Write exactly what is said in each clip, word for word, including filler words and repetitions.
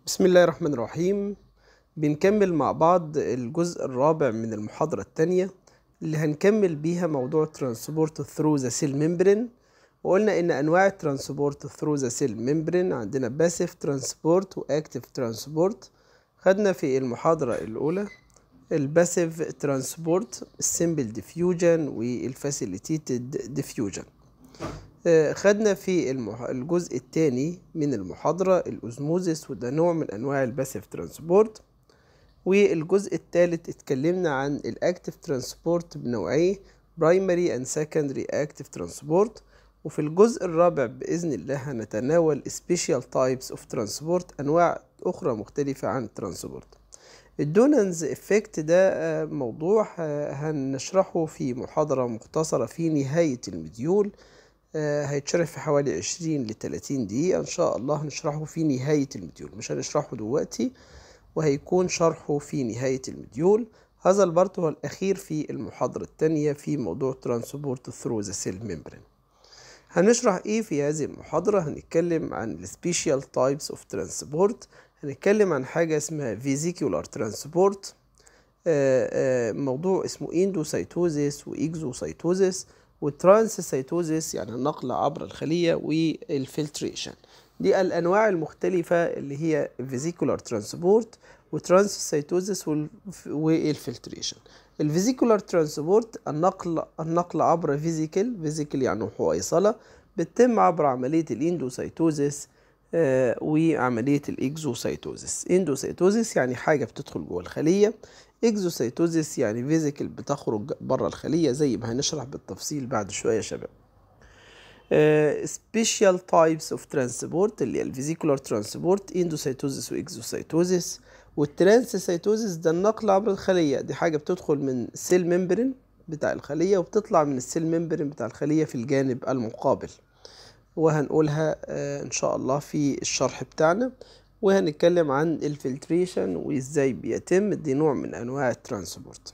بسم الله الرحمن الرحيم. بنكمل مع بعض الجزء الرابع من المحاضرة الثانية اللي هنكمل بيها موضوع Transport through the cell membrane. وقلنا إن أنواع Transport through the cell membrane عندنا Passive Transport و Active Transport. خدنا في المحاضرة الأولى الباسيف ترانسبورت، السيمبل ديفيوجن والفاسيليتيتد ديفيوجن. خدنا في المح... الجزء الثاني من المحاضرة الأوزموزيس، وده نوع من أنواع الباسيف ترانسبورت. والجزء الثالث اتكلمنا عن الأكتيف ترانسبورت بنوعيه برايمري أند سكندري أكتيف ترانسبورت. وفي الجزء الرابع بإذن الله هنتناول سبيشال تايبس أوف ترانسبورت، أنواع أخرى مختلفة عن الترانسبورت. الدونانز إفكت ده موضوع هنشرحه في محاضرة مختصرة في نهاية المديول، هيتشرح في حوالي عشرين لتلاتين دقيقة إن شاء الله. هنشرحه في نهاية المديول، مش هنشرحه دلوقتي، وهيكون شرحه في نهاية المديول. هذا البارت هو الأخير في المحاضرة الثانية في موضوع Transport through the cell membrane. هنشرح إيه في هذه المحاضرة؟ هنتكلم عن ال Special Types of Transport، هنتكلم عن حاجة اسمها Vesicular Transport، موضوع اسمه Endocytosis و Exocytosis والترانسسيتوزيس يعني النقل عبر الخلية والفلتريشن. دي الأنواع المختلفة اللي هي فيزيكولار ترانسبورت وترانسسيتوزيس والفلتريشن. الفيزيكولار ترانسبورت النقل النقل عبر فيزيكال فيزيكال يعني حويصلة، بتتم عبر عملية الاندوسيتوزيس آه وعملية الاكزوسيتوزيس. اندوسيتوزيس يعني حاجة بتدخل جوه الخلية، اكزوسيتوزيس يعني فيزيكال بتخرج بره الخلية، زي ما هنشرح بالتفصيل بعد شوية يا شباب. سبيشال تايبس اوف ترانسبورت اللي هي الفيزيكولار ترانسبورت، اندوسيتوزيس واكزوسيتوزيس. والترانسسيتوزيس ده النقل عبر الخلية، دي حاجة بتدخل من السيل ممبرين بتاع الخلية وبتطلع من السيل ممبرين بتاع الخلية في الجانب المقابل، وهنقولها ان شاء الله في الشرح بتاعنا. وهنتكلم عن الفلتريشن وازاي بيتم، دي نوع من انواع الترانسبورت.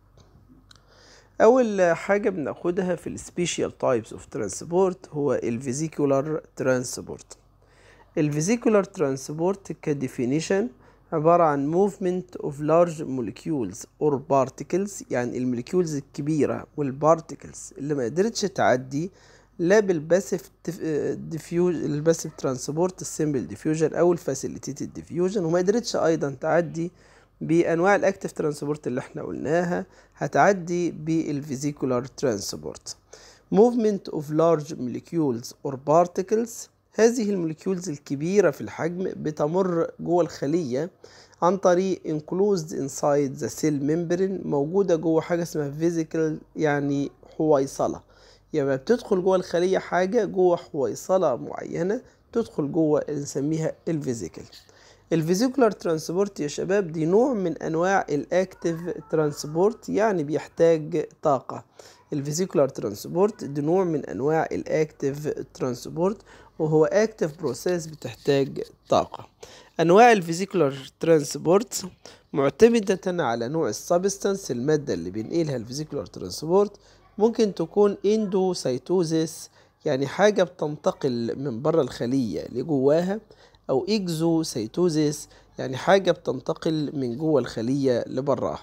اول حاجه بناخدها في السبيشال تايبس اوف ترانسبورت هو الفيزيكولار ترانسبورت. الفيزيكولار ترانسبورت كديفينيشن عباره عن movement of large molecules or particles، يعني الموليكيولز الكبيره والبارتيكلز اللي ما قدرتش تعدي لا بالباسيف ديفيوج الباسيف ترانسبورت السيمبل ديفيوجن او الفاسيليتيتد ديفيوجن، وما قدرتش ايضا تعدي بانواع الاكتيف ترانسبورت اللي احنا قلناها، هتعدي بالفيزيكولار ترانسبورت. موفمنت اوف لارج molecules or particles، هذه الموليكيولز الكبيره في الحجم بتمر جوه الخليه عن طريق enclosed inside the cell membrane، موجوده جوه حاجه اسمها physical يعني حويصله، يعني بتدخل جوه الخلية حاجة جوه حويصلة معينة تدخل جوه نسميها الفيزيكال. الفيزيكولار ترانسبورت يا شباب دي نوع من أنواع الأكتيف ترانسبورت، يعني بيحتاج طاقة. الفيزيكولار ترانسبورت دي نوع من أنواع الأكتيف ترانسبورت، وهو أكتيف بروسيس بتحتاج طاقة. أنواع الفيزيكولار ترانسبورت معتمدة على نوع السبستانس، المادة اللي بينقلها الفيزيكولار ترانسبورت. ممكن تكون اندوسيتوزيس يعني حاجة بتنتقل من بره الخلية لجواها، أو إكزوسيتوزيس يعني حاجة بتنتقل من جوه الخلية لبراها.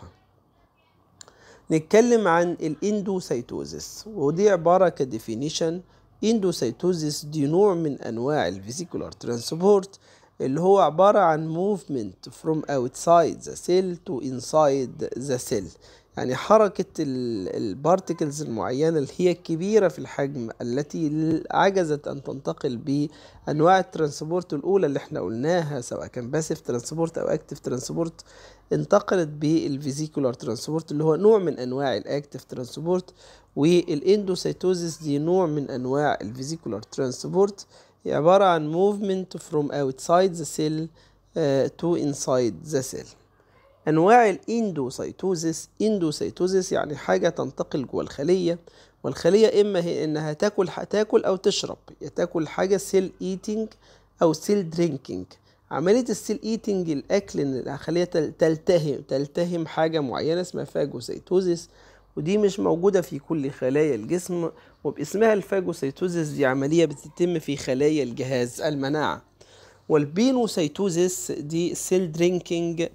نتكلم عن الاندوسيتوزيس، ودي عبارة كديفينيشن. اندوسيتوزيس دي نوع من أنواع الفيزيكولار ترانسبورت اللي هو عبارة عن movement from outside the cell to inside the cell، يعني حركة البارتيكلز المعينة اللي هي كبيرة في الحجم التي عجزت أن تنتقل بأنواع الترانسبورت الأولى اللي احنا قلناها، سواء كان باسيف ترانسبورت أو أكتيف ترانسبورت، انتقلت بالفيزيكولار ترانسبورت اللي هو نوع من أنواع الأكتيف ترانسبورت. والاندوسيتوزيس دي نوع من أنواع الفيزيكولار ترانسبورت، عبارة عن movement from outside the cell uh, to inside the cell. أنواع الاندوسيتوزيس، اندوسيتوزيس يعني حاجة تنتقل جوه الخلية، والخلية إما هي إنها تاكل تاكل أو تشرب، يا تاكل حاجة سيل ايتينج أو سيل درينكينج. عملية السيل ايتينج الأكل، إن الخلية تلتهم تلتهم حاجة معينة اسمها فاجوسيتوزيس، ودي مش موجودة في كل خلايا الجسم، وباسمها الفاجوسيتوزيس دي عملية بتتم في خلايا الجهاز المناعة. والبينوسيتوزيس دي سيل درينكينج،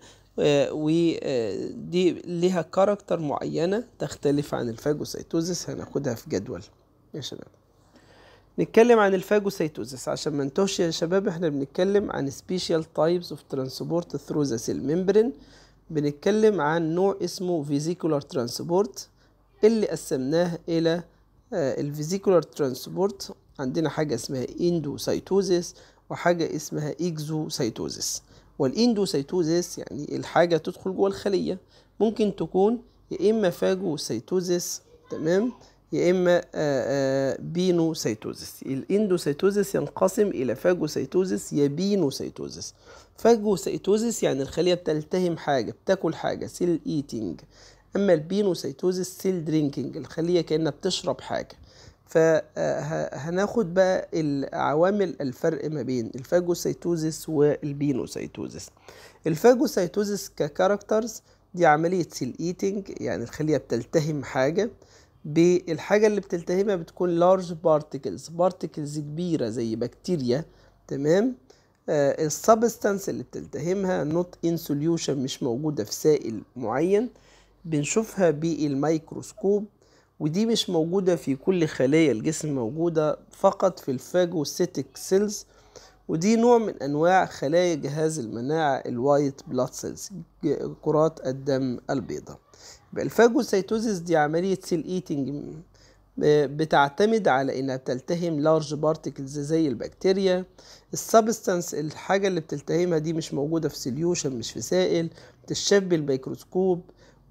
ودي ليها كاركتر معينة تختلف عن الفاجوسيتوزيس، هناخدها في جدول يا شباب. نتكلم عن الفاجوسيتوزيس عشان ما نتوهش يا شباب، احنا بنتكلم عن special types of transport through the cell membrane. بنتكلم عن نوع اسمه vesicular transport اللي قسمناه الى الفيزيكولار ترانسبورت. عندنا حاجة اسمها اندوسيتوزيس وحاجة اسمها اكزوسيتوزيس. والاندوسيتوزيس يعني الحاجة تدخل جوه الخلية، ممكن تكون يا اما فاجوسيتوزيس تمام، يا اما بينوسيتوزيس. الاندوسيتوزيس ينقسم الى فاجوسيتوزيس يا بينوسيتوزيس. فاجوسيتوزيس يعني الخلية بتلتهم حاجة، بتاكل حاجة، سيل ايتينج. اما البينوسيتوزيس سيل درينكينج، الخلية كأنها بتشرب حاجة. فهناخد بقى العوامل الفرق ما بين الفاجوسيتوزيس والبينوسيتوزيس. الفاجوسيتوزيس ككاركترز دي عملية سيل ايتينج، يعني الخلية بتلتهم حاجة، بالحاجة اللي بتلتهمها بتكون لارج بارتيكلز، بارتيكلز كبيرة زي بكتيريا تمام. آه السبستانس اللي بتلتهمها نوت ان سوليوشن، مش موجودة في سائل معين، بنشوفها بالميكروسكوب، ودي مش موجودة في كل خلايا الجسم، موجودة فقط في الفاجوسيتك سيلز، ودي نوع من أنواع خلايا جهاز المناعة الوايت بلاد سيلز، كرات الدم البيضاء. الفاجوسيتوزيس دي عملية سيل ايتنج بتعتمد على انها بتلتهم لارج بارتيكلز زي البكتيريا. السبستانس الحاجة اللي بتلتهمها دي مش موجودة في سوليوشن، مش في سائل، بتشاف بالميكروسكوب،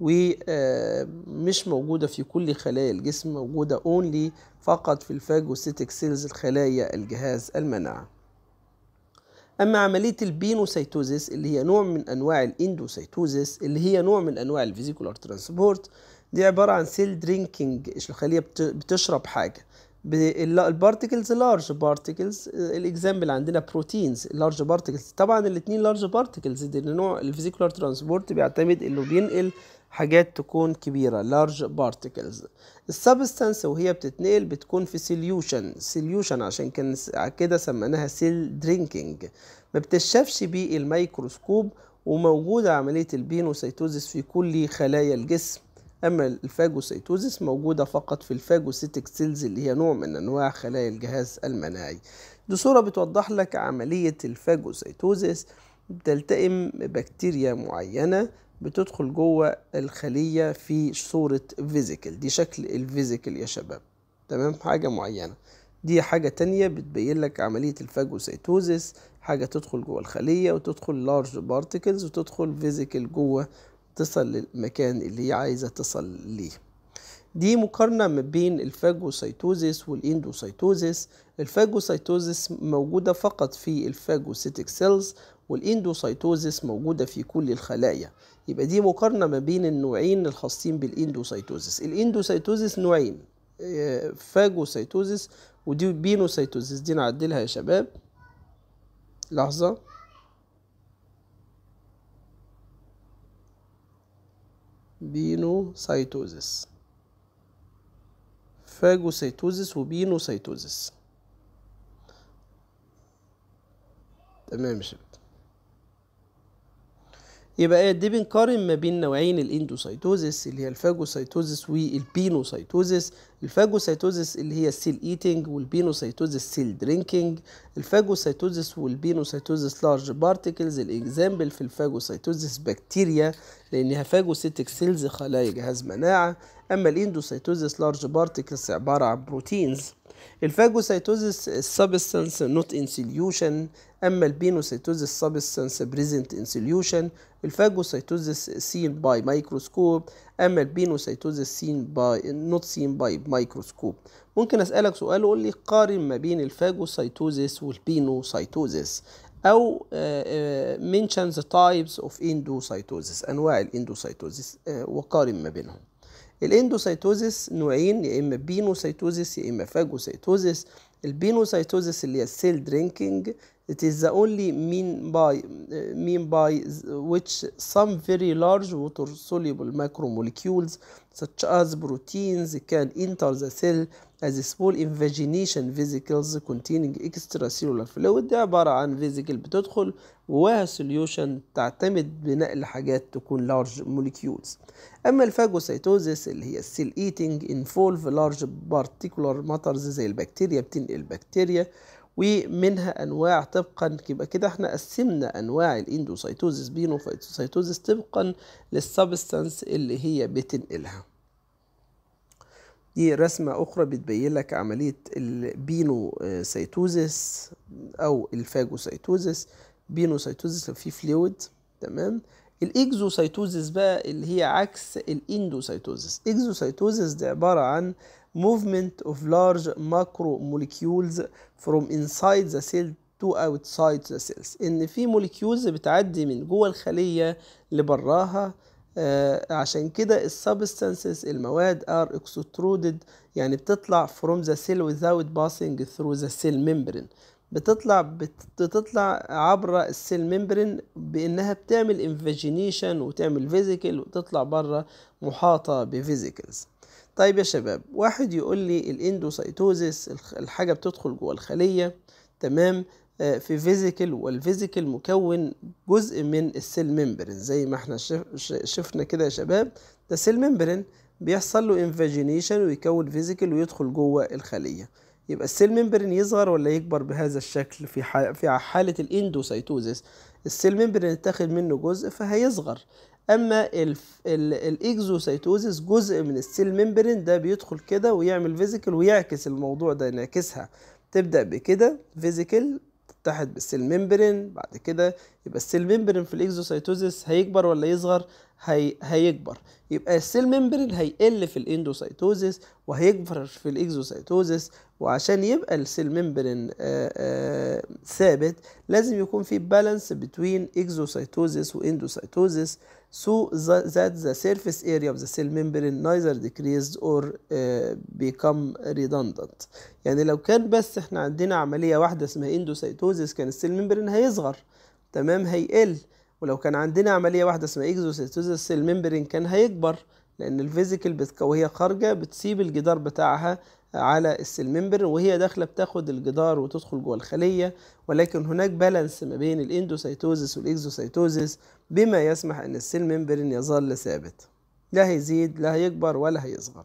ومش موجودة في كل خلايا الجسم، موجودة اونلي فقط في الفاجوسيتك سيلز، الخلايا الجهاز المناعة. أما عملية البينوسيتوزيس اللي هي نوع من أنواع الاندوسيتوزيس، اللي هي نوع من أنواع الفيزيكولار ترانسبورت، دي عبارة عن سيل درينكينج، الخلية بتشرب حاجة. البارتيكلز لارج بارتيكلز، الاكزامبل عندنا بروتينز لارج بارتيكلز. طبعا الاثنين لارج بارتيكلز، دي نوع الفيزيكولار ترانسبورت بيعتمد انه بينقل حاجات تكون كبيرة لارج بارتيكلز. السبستانس وهي بتتنقل بتكون في سوليوشن، سوليوشن عشان كان كده سميناها سيل درينكينج، ما بتشافش بالميكروسكوب، وموجودة عملية البينوسيتوزيس في كل خلايا الجسم. أما الفاجوسيتوزيس موجودة فقط في الفاجوسيتك سيلز اللي هي نوع من أنواع خلايا الجهاز المناعي. دي صورة بتوضح لك عملية الفاجوسيتوزيس. بتلتئم بكتيريا معينة بتدخل جوه الخلية في صورة فيزيكل، دي شكل الفيزيكل يا شباب تمام، حاجة معينة. دي حاجة تانية بتبين لك عملية الفاجوسيتوزيس، حاجة تدخل جوه الخلية وتدخل لارج بارتيكلز وتدخل فيزيكل جوه، تصل للمكان اللي هي عايزة تصل ليه. دي مقارنة ما بين الفاجوسيتوزيس والاندوسيتوزيس. الفاجوسيتوزيس موجودة فقط في الفاجوسيتك سيلز، والاندوسيتوزيس موجودة في كل الخلايا. يبقى دي مقارنة ما بين النوعين الخاصين بالاندوسيتوزيس. الاندوسيتوزيس نوعين، فاجوسيتوزيس ودي بينوسيتوزيس. دي نعدلها يا شباب لحظة. بينوسيتوزيس، فاجوسيتوزيس وبينوسيتوزيس تمام يا شباب. يبقى ايه دي؟ بنقارن ما بين نوعين الاندوسيتوزيس اللي هي الفاجوسيتوزيس والبينوسيتوزيس. الفاجوسيتوزيس اللي هي السيل ايتنج، والبينوسيتوزيس سيل درينكينج. الفاجوسيتوزيس والبينوسيتوزيس لارج بارتيكلز. الاكزامبل في الفاجوسيتوزيس بكتيريا لانها فاجوسيتك سيلز، خلايا جهاز مناعه. اما الاندوسيتوزيس لارج بارتيكلز عباره عن بروتينز. الفاجوسيتوزيس السبستانس نوت ان سوليوشن، اما البينوسيتوزيس سبستانس بريزنت ان سوليوشن. الفاجوسيتوزيس سين باي مايكروسكوب، اما البينوسيتوزيس سين باي نوت سين باي مايكروسكوب. ممكن اسالك سؤال وقول لي قارن ما بين الفاجوسيتوزيس والبينوسيتوزيس، او mention the types of endocytosis، انواع الاندوسيتوزيس وقارن ما بينهم. الاندوسيتوزيس نوعين، يا اما بينوسيتوزيس يا اما فاجوسيتوزيس. البينوسيتوزيس اللي هي السيل درينكينج، It is the only mean by mean by which some very large water soluble macromolecules such as proteins can enter the cell as small invagination vesicles containing extracellular fluid. دي عبارة عن فيزيكل بتدخل جواها solution تعتمد بنقل حاجات تكون large molecules. أما الفاجوسيتوزيس اللي هي السيل eating involve large particular matters زي البكتيريا، بتنقل البكتيريا ومنها انواع طبقا. يبقى كده احنا قسمنا انواع الاندوسيتوزيس بينوسيتوزيس طبقا للسبستانس اللي هي بتنقلها. دي رسمة اخرى بتبين لك عملية البينوسيتوزيس او الفاجوسيتوزيس. بينوسيتوزيس في فلويد، تمام. الاكزوسيتوزيس بقى اللي هي عكس الاندوسيتوزيس. اكزوسيتوزيس ده عبارة عن movement of large macromolecules from inside the cell to outside the cells. ان في molecules بتعدي من جوه الخلية لبراها. آه عشان كده السبستانسز المواد are extruded، يعني بتطلع from the cell without passing through the cell membrane. بتطلع بتطلع عبر السيل ممبرين بانها بتعمل انفاجينيشن وتعمل فيزيكل وتطلع بره محاطة بفيزيكلز. طيب يا شباب، واحد يقول لي الاندوسيتوزيس الحاجة بتدخل جوه الخلية، تمام، في فيزيكل، والفيزيكل مكون جزء من السيل ممبرين زي ما احنا شفنا كده يا شباب. ده سيل ممبرين بيحصل له انفاجينيشن ويكون فيزيكل ويدخل جوه الخلية. يبقى السيل ممبرين يصغر ولا يكبر بهذا الشكل؟ في في حالة الاندوسيتوزيس السيل ممبرين يتاخد منه جزء فهيصغر. اما الاكزوسيتوزيس جزء من السيل ممبرين ده بيدخل كده ويعمل فيزيكل ويعكس الموضوع ده، ينعكسها. تبدأ بكده فيزيكل تتحد بالسيل ممبرين، بعد كده يبقى السيل ممبرين في الاكزوسيتوزيس هيكبر ولا يصغر؟ هي هيكبر. يبقى السيل ممبرين هيقل في الاندوسيتوزيس وهيكبر في الاكزوسيتوزيس. وعشان يبقى السيل ممبرين ثابت لازم يكون في بالانس بين اكزوسيتوزيس واندوسيتوزيس so that the surface area of the cell membrane neither decreased or uh, become redundant. يعني لو كان بس احنا عندنا عملية واحدة اسمها اندوسيتوزيس كان السيل ممبرين هيصغر، تمام، هيقل. ولو كان عندنا عملية واحدة اسمها اكزوسيتوزيس السيل ممبرين كان هيكبر، لأن الفيزيكل بت... وهي خارجة بتسيب الجدار بتاعها على السيل ممبرين وهي داخلة بتاخد الجدار وتدخل جوه الخلية. ولكن هناك بالانس ما بين الاندوسيتوزيس والاكزوسيتوزيس بما يسمح ان السيل ممبرين يظل ثابت، لا هيزيد لا هيكبر ولا هيصغر.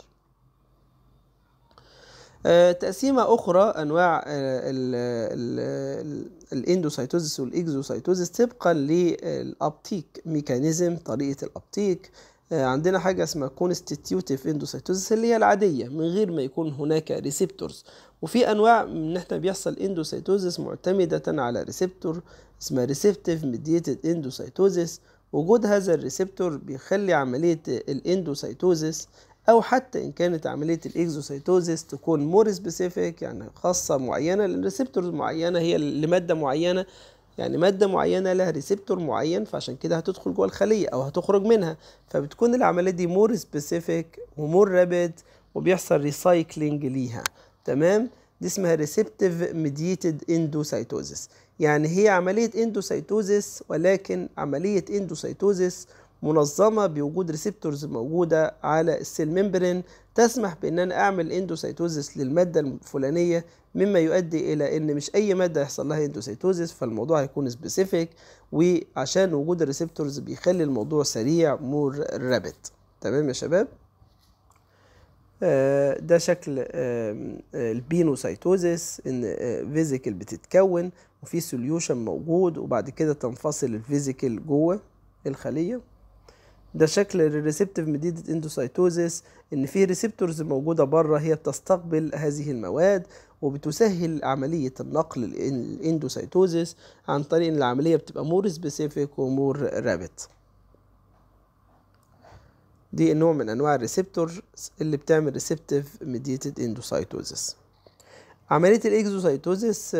آه تقسيمة أخرى أنواع آه الاندوسيتوزيس والاكزوسيتوزيس طبقا للأبتيك ميكانيزم، طريقة الأبتيك. آه عندنا حاجة اسمها كونستيتيوتيف اندوسيتوزيس اللي هي العادية من غير ما يكون هناك ريسبتورز، وفي أنواع من احنا بيحصل اندوسيتوزيس معتمدة على ريسبتور اسمها ريسبتيف ميديتد اندوسيتوزيس. وجود هذا الريسبتور بيخلي عملية الاندوسيتوزيس او حتى ان كانت عمليه الاكزوسيتوزيس تكون مور سبيسيفيك، يعني خاصه معينه، لان ريسبتورز معينه هي لماده معينه، يعني ماده معينه لها ريسبتور معين فعشان كده هتدخل جوه الخليه او هتخرج منها، فبتكون العمليه دي مور سبيسيفيك ومور رابيد وبيحصل ريسايكلينج ليها، تمام. دي اسمها ريسبتيف ميديتد اندوسيتوزيس، يعني هي عمليه اندوسيتوزيس ولكن عمليه اندوسيتوزيس منظمة بوجود ريسبتورز موجودة على السيل ممبرين تسمح بان انا اعمل اندوسيتوزيس للمادة الفلانية، مما يؤدي الى ان مش اي مادة يحصل لها اندوسيتوزيس، فالموضوع هيكون سبيسيفيك، وعشان وجود الريسبتورز بيخلي الموضوع سريع مور رابت. تمام يا شباب؟ آه ده شكل آه البينوسيتوزيس، ان آه فيزيكل بتتكون وفي سوليوشن موجود وبعد كده تنفصل الفيزيكل جوه الخلية. ده شكل الريسبتيف ميديتد اندوسيتوزيس، ان في ريسبتورز موجوده بره هي بتستقبل هذه المواد وبتسهل عمليه النقل الاندوسيتوزيس عن طريق ان العمليه بتبقى مور سبيسيفيك ومور رابت. دي نوع من انواع الريسبتور اللي بتعمل ريسبتيف ميديتد اندوسيتوزيس. عملية الاكزوسيتوزيس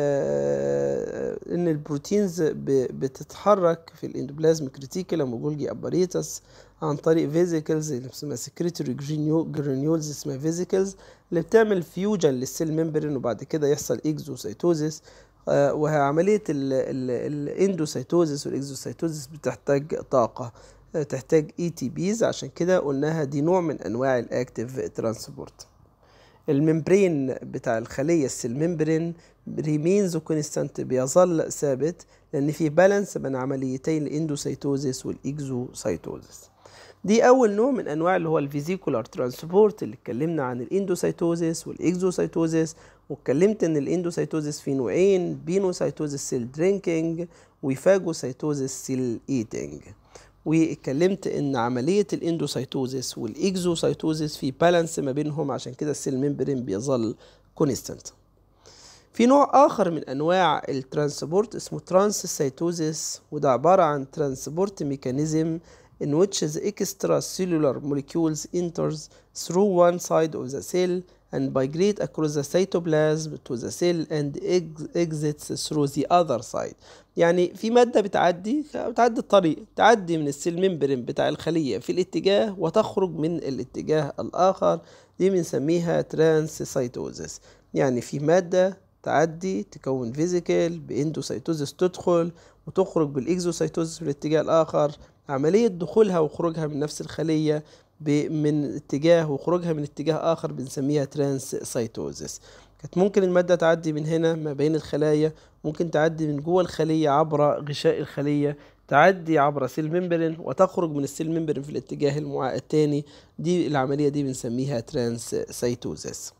ان البروتينز بتتحرك في الاندوبلازم كريتيكولم وجولجي اباريتس عن طريق فيزيكلز اللي اسمها سكريتوري جرانيولز اسمها فيزيكلز اللي بتعمل فيوجن للسيل ممبرين وبعد كده يحصل اكزوسيتوزيس آه وعملية الاندوسيتوزيس والاكزوسيتوزيس بتحتاج طاقة، آه تحتاج اي تي بيز، عشان كده قلناها دي نوع من انواع الاكتيف ترانسبورت. الممبرين بتاع الخلية السيل ممبرين ريمينز كونستانت، بيظل ثابت لأن في بالانس بين عمليتين الاندوسيتوزيس والإكزوسيتوزيس. دي أول نوع من أنواع اللي هو الفيزيكولار ترانسبورت، اللي اتكلمنا عن الاندوسيتوزيس والإكزوسيتوزيس، واتكلمت إن الاندوسيتوزيس في نوعين، بينوسيتوزيس سيل درينكينج وفاجوسيتوزيس سيل ايتينج. واتكلمت ان عمليه الاندوسيتوزيس والاكزوسيتوزيس في بالانس ما بينهم، عشان كده السيل ممبرين بيظل كونستانت. في نوع اخر من انواع الترانسبورت اسمه ترانسسيتوزيس، وده عباره عن ترانسبورت ميكانيزم in which the extracellular molecules enters through one side of the cell and migrate across the cytoplasm to the cell and exits through the other side. يعني في مادة بتعدي بتعدي الطريق، تعدي من السيل ممبرين بتاع الخلية في الاتجاه وتخرج من الاتجاه الآخر، دي بنسميها ترانسسيتوزيس. يعني في مادة تعدي تكون فيزيكال باندوسيتوزيس، تدخل وتخرج بالاكزوسيتوزيس في الاتجاه الآخر. عملية دخولها وخروجها من نفس الخلية من اتجاه وخروجها من اتجاه آخر بنسميها ترانسسيتوزيس. كانت ممكن المادة تعدي من هنا ما بين الخلايا، ممكن تعدي من جوه الخلية عبر غشاء الخلية، تعدي عبر سيل ممبرين وتخرج من السيل ممبرين في الاتجاه المعاكس الثاني، دي العملية دي بنسميها ترانسسيتوزيس.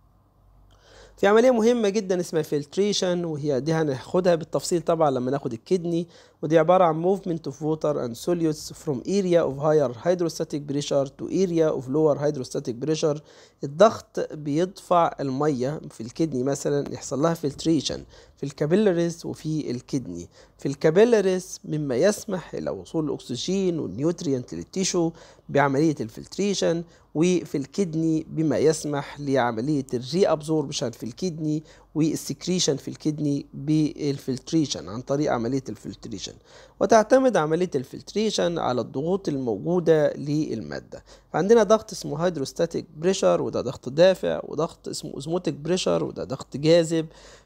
في عملية مهمة جدا اسمها فلتريشن، وهي دي هناخدها بالتفصيل طبعا لما ناخد الكدني، ودي عبارة عن movement of water and solutes from area of higher hydrostatic pressure to area of lower hydrostatic pressure. الضغط بيدفع المية في الكدني مثلا يحصل لها فلتريشن في الكابيلاريز وفي الكدني. في الكابيلاريز مما يسمح إلى وصول الأكسجين والنيوترينت للتيشو بعملية الفلتريشن، وفي الكدني بما يسمح لعملية الري أبزوربشن في الكدني والسكريشن في الكدني بالفلتريشن عن طريق عملية الفلتريشن. وتعتمد عملية الفلتريشن على الضغوط الموجودة للمادة. فعندنا ضغط اسمه هيدروستاتيك بريشر وده ضغط دافع، وضغط اسمه اوزموتيك بريشر وده ضغط جاذب.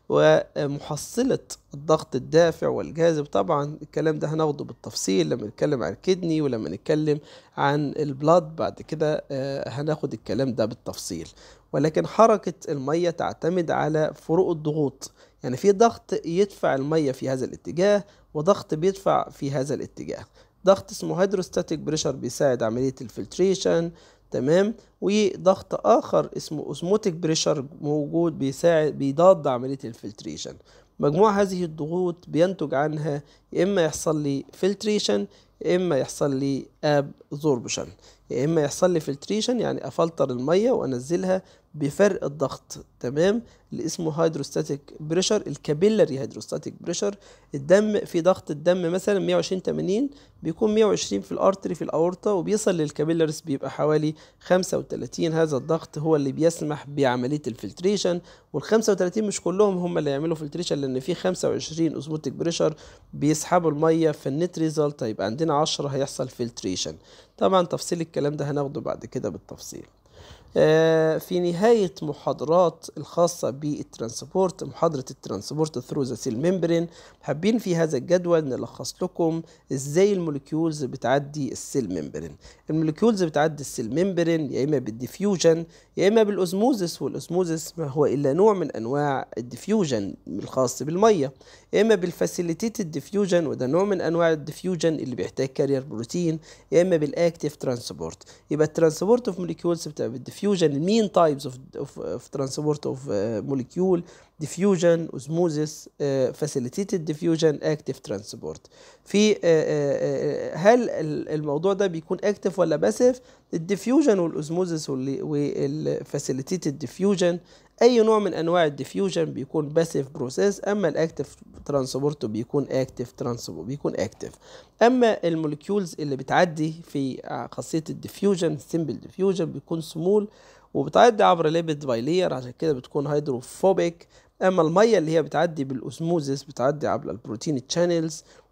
ومحصلة الضغط الدافع والجاذب طبعا الكلام ده هناخده بالتفصيل لما نتكلم عن الكدني، ولما نتكلم عن البلاد بعد كده هناخد الكلام ده بالتفصيل. ولكن حركة المية تعتمد على فروق الضغوط، يعني في ضغط يدفع المية في هذا الاتجاه وضغط بيدفع في هذا الاتجاه. ضغط اسمه هيدروستاتيك بريشر بيساعد عملية الفلتريشن، تمام. وضغط آخر اسمه اوزموتيك بريشر موجود بيساعد بيضاد عملية الفلتريشن. مجموع هذه الضغوط بينتج عنها يا إما يحصل لي فلتريشن يا إما يحصل لي ابزوربشن. يا إما يحصل لي فلتريشن يعني أفلتر المية وأنزلها بفرق الضغط، تمام، اللي اسمه هيدروستاتيك بريشر، الكابيلاري هيدروستاتيك بريشر. الدم في ضغط الدم مثلا مية وعشرين ثمانين بيكون مية وعشرين في الارتري في الاورطه وبيصل للكابيلاريس بيبقى حوالي خمسة وثلاثين. هذا الضغط هو اللي بيسمح بعمليه الفلتريشن، وال خمسة وثلاثين مش كلهم هم اللي يعملوا فلتريشن لان في خمسة وعشرين اوزموتيك بريشر بيسحبوا الميه، فالنت ريزلت هيبقى عندنا عشرة هيحصل فلتريشن. طبعا تفصيل الكلام ده هناخده بعد كده بالتفصيل. في نهاية محاضرات الخاصة بالترانسبورت، محاضرة الترانسبورت ثرو ذا سيل ممبرين، حابين في هذا الجدول نلخص لكم ازاي الموليكيولز بتعدي السيل ممبرين. الموليكيولز بتعدي السيل ممبرين يا اما بالديفيوجن يا اما بالاوزموزس، والاوزموزس ما هو الا نوع من انواع الديفيوجن الخاص بالميه، يا اما بالفاسيليتيتد ديفيوجن وده نوع من انواع الديفيوجن اللي بيحتاج كارير بروتين، يا اما بالاكتيف ترانسبورت. يبقى الترانسبورت اوف موليكيولز بتاع بالديفيوجن المين تايبس اوف اوف ترانسبورت اوف موليكيول: ديفيوجن، اوزموزس، فاسيليتيتد ديفيوجن، اكتيف ترانسبورت. في هل الموضوع ده بيكون اكتيف ولا باسيف؟ الديفيوجن والاوزموزس والفاسيليتيتد ديفيوجن اي نوع من انواع الديفيوجن بيكون باسيف بروسيس، اما الاكتيف ترانسبورت بيكون اكتيف ترانسبورت بيكون اكتيف. اما الموليكيولز اللي بتعدي في خاصيه الديفيوجن سيمبل ديفيوجن بيكون سمول وبتعدي عبر ليبيد بايلير، عشان كده بتكون هيدروفوبيك. اما الميه اللي هي بتعدي بالاوزموزس بتعدي عبر البروتين تشانلز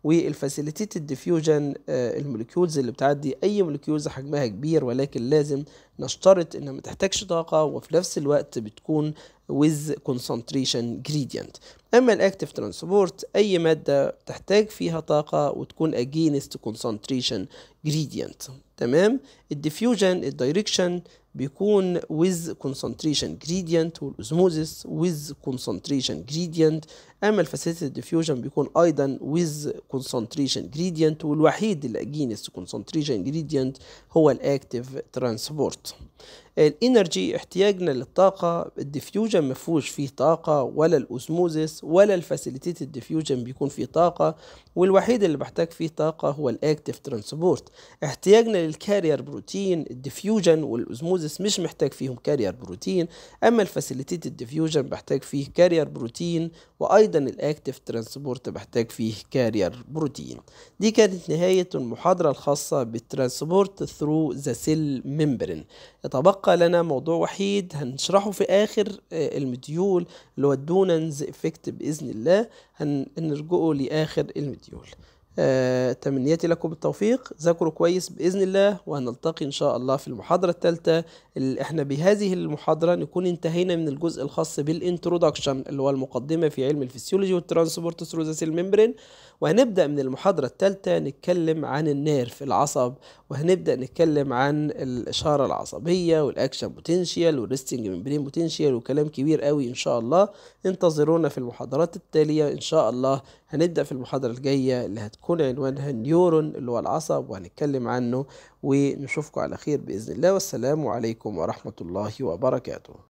والفاسيليتيتد ديفيوجن الموليكيولز اللي بتعدي اي موليكيولز حجمها كبير ولكن لازم نشترط انها ما تحتاجش طاقه وفي نفس الوقت بتكون with concentration gradient. اما الاكتيف ترانسبورت اي ماده تحتاج فيها طاقه وتكون against concentration gradient. تمام. الديفيوجن الدايركشن بيكون with concentration gradient والاسموزيس with concentration gradient. اما الفاسيليتيد ديفيوجن بيكون ايضا with concentration gradient والوحيد اللي against concentration gradient هو الاكتيف ترانسبورت. الانرجي احتياجنا للطاقه الديفيوجن ما فيهوش فيه طاقه ولا الاسموزيس ولا الفاسيليتيتد ديفيوجن بيكون فيه طاقه والوحيد اللي بحتاج فيه طاقه هو الاكتيف ترانسبورت. احتياجنا للكارير بروتين الديفيوجن والاسموزيس مش محتاج فيهم كارير بروتين اما الفاسيليتيتد ديفيوجن بحتاج فيه كارير بروتين وايضا الاكتيف ترانسبورت بحتاج فيه كارير بروتين. دي كانت نهايه المحاضره الخاصه بالترانسبورت ثرو ذا سيل ممبرين. يتبقى لنا موضوع وحيد هنشرحه في آخر المديول اللي هو الدونانز إفكت بإذن الله هنرجعه لآخر المديول. آه، تمنياتي لكم بالتوفيق. ذاكروا كويس بإذن الله وهنلتقي إن شاء الله في المحاضرة الثالثة اللي احنا بهذه المحاضرة نكون انتهينا من الجزء الخاص بالانترودكشن اللي هو المقدمة في علم الفسيولوجي والترانسبورت ثرو ذا سيل ممبرين وهنبدأ من المحاضرة الثالثة نتكلم عن النيرف العصب وهنبدأ نتكلم عن الإشارة العصبية والأكشن بوتنشيال والريستنج ممبرين بوتنشيال وكلام كبير قوي إن شاء الله. انتظرونا في المحاضرات التالية إن شاء الله. هنبدأ في المحاضرة الجاية اللي هتكون عنوانها النيورون اللي هو العصب وهنتكلم عنه ونشوفكم على خير بإذن الله والسلام عليكم ورحمة الله وبركاته.